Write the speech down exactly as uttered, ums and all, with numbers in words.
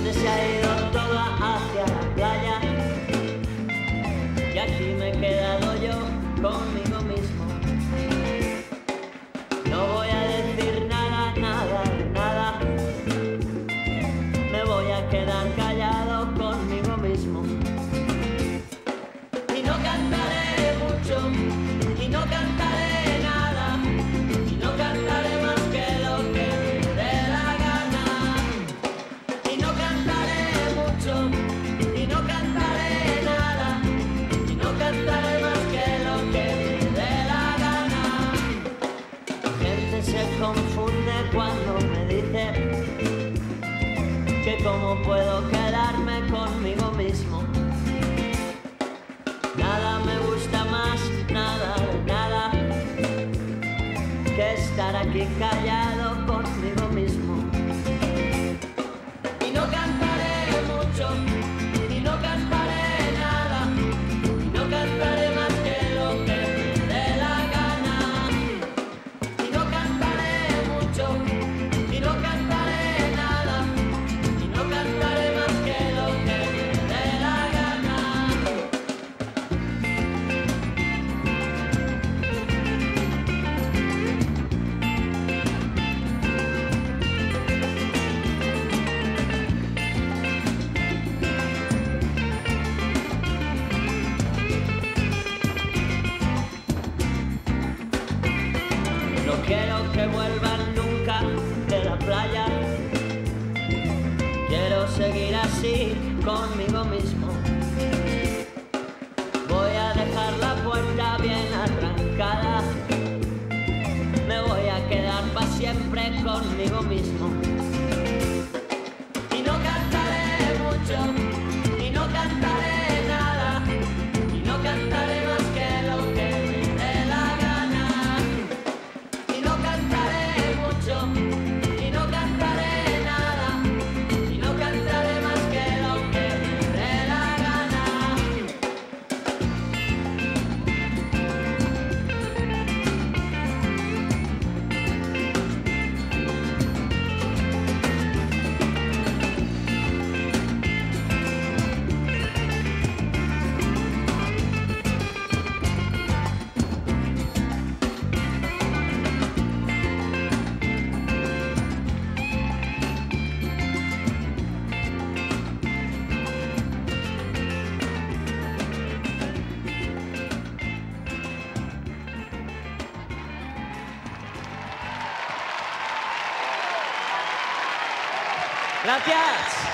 gente se ha ido toda hacia la playa y aquí me he quedado yo conmigo mismo. No voy a decir nada, nada, nada. Me voy a quedar callado conmigo mismo. Y no cantaré mucho, y no cantaré nada, y no cantaré más que lo que me dé la gana. Y no cantaré mucho, y no cantaré nada, y no cantaré más que lo que me dé la gana. La gente se confunde cuando me dice que cómo puedo quedarme conmigo mismo. Nada me gusta más, nada, nada, que estar aquí callado conmigo mismo. Y no cantaré mucho, y no cantaré nada, y no cantaré más que lo que me dé la gana. Y no cantaré mucho, y no cantaré nada, y no cantaré más que lo que me dé la gana. No quiero que vuelvan nunca de la playa. Quiero seguir así conmigo mismo. Voy a dejar la puerta bien arrancada. Me voy a quedar para siempre conmigo mismo. Y no cantaré mucho, y no cantaré nada, y no cantaré más que lo que me dé la gana. Y no cantaré mucho, y no cantaré nada, y no cantaré más que lo que me dé la gana. Gracias.